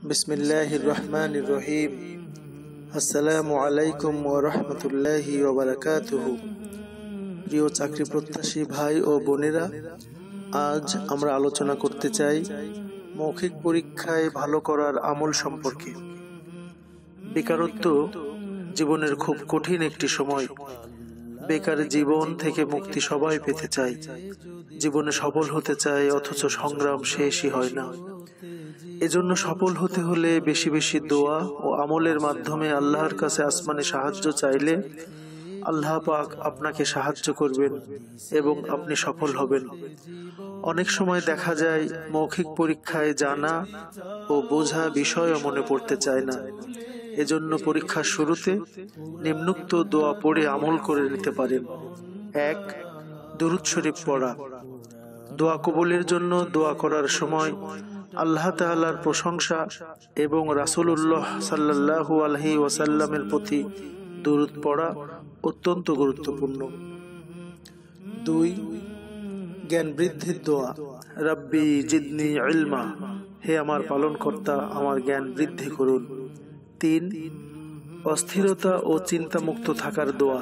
বিসমিল্লাহির রহমানির রহিম। আসসালামু আলাইকুম ওয়া রাহমাতুল্লাহি ওয়া বারাকাতুহু। প্রিয় চাকরি প্রত্যাশী ভাই ও বোনেরা, আজ আমরা আলোচনা করতে চাই মৌখিক পরীক্ষায় ভালো করার আমল সম্পর্কে। বেকারত্ব জীবনের খুব কঠিন একটি সময়। বেকার জীবন থেকে মুক্তি সবাই পেতে চায়, জীবনে সফল হতে চায়, অথচ সংগ্রাম শেষই হয় না। এজন্য সফল হতে হলে বেশি বেশি দোয়া ও আমলের মাধ্যমে আল্লাহর কাছে আসমানে সাহায্য চাইলে আল্লাহ পাক আপনাকে সাহায্য করবেন এবং আপনি সফল হবেন। অনেক সময় দেখা যায় মৌখিক পরীক্ষায় জানা ও বোঝা বিষয়ও মনে পড়তে চায় না। এজন্য পরীক্ষার শুরুতে নিম্নোক্ত দোয়া পড়ে আমল করে নিতে পারেন। ১. দুরূদ শরীফ পড়া। দোয়া কবুলের জন্য দোয়া করার সময় আল্লাহ তাআলার প্রশংসা এবং রাসূলুল্লাহ সাল্লাল্লাহু আলাইহি ওয়াসাল্লামের প্রতি দুরূদ পড়া অত্যন্ত গুরুত্বপূর্ণ। ২. জ্ঞান বৃদ্ধির দোয়া। রাব্বি জিদনি ইলমা, হে আমার পালনকর্তা, আমার জ্ঞান বৃদ্ধি করুন। ৩. অস্থিরতা ও চিন্তামুক্ত থাকার দোয়া।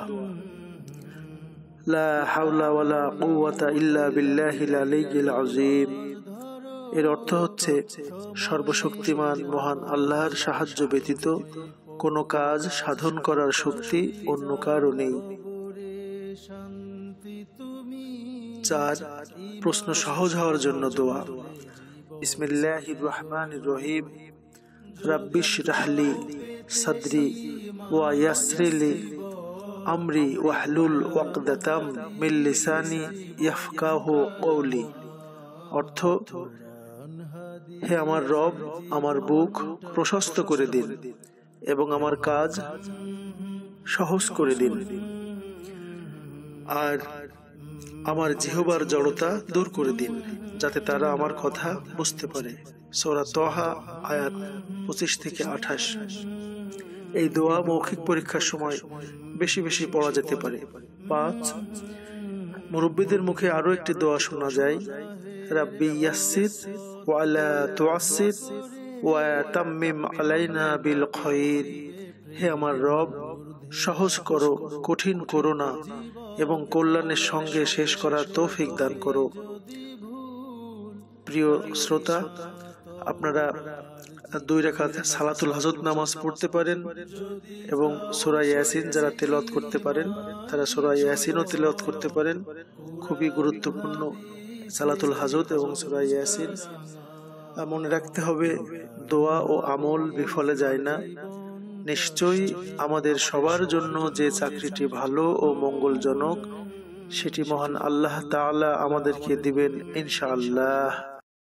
লা হাওলা ওয়ালা কুওয়াতা ইল্লা বিল্লাহিল আলিয়্যিল আযীম। এর অর্থ হচ্ছে সর্বশক্তিমান মহান আল্লাহর সাহায্য ব্যতীত কোনো কাজ সাধন করার শক্তি অন্য কারও নেই। ৪. প্রশ্ন সহজ হওয়ার জন্য দোয়া। বিসমিল্লাহির রহমানির রহিম। রাব্বিশ রাহলি সাদরি ওয়া ইয়াসরিলি আমরি ওয়াহলুল ওয়াকদাতাম মিন লিসানি ইয়াফকাহু কওলি। অর্থ, হে আমার রব, আমার বুক প্রশস্ত করে দিন এবং আমার কাজ সহজ করে দিন, আর আমার জিহ্বার জড়তা দূর করে দিন, যাতে তারা আমার কথা বুঝতে পারে। সূরা তাহা আয়াত 25 থেকে 28। এই দোয়া মৌখিক পরীক্ষার সময় বেশি বেশি পড়া যেতে পারে। ৫. মুরব্বীদের মুখে আরো একটি দোয়া শোনা যায়। রাব্বি ইয়াসসির ওয়া লা তুআসসির ওয়া তাম্মিম আলাইনা বিল খায়র। হে আমার রব, সহজ করো, কঠিন করো না, এবং কল্যাণের সঙ্গে শেষ করার তৌফিক দান করো। প্রিয় শ্রোতা, আপনারা 2 রাকাত সালাতুল হজরত নামাজ পড়তে পারেন এবং সূরা ইয়াসিন যারা তেলাওয়াত করতে পারেন তারা সূরা ইয়াসিনও তেলাওয়াত করতে পারেন। খুবই গুরুত্বপূর্ণ সালাতুল হজরত এবং সূরা ইয়াসিন। মনে রাখতে হবে, দোয়া ও আমল বিফলে যায় না। নিশ্চয়ই আমাদের সবার জন্য যে চাকরিটি ভালো ও মঙ্গলজনক সেটি মহান আল্লাহ তাআলা আমাদেরকে দিবেন ইনশাআল্লাহ।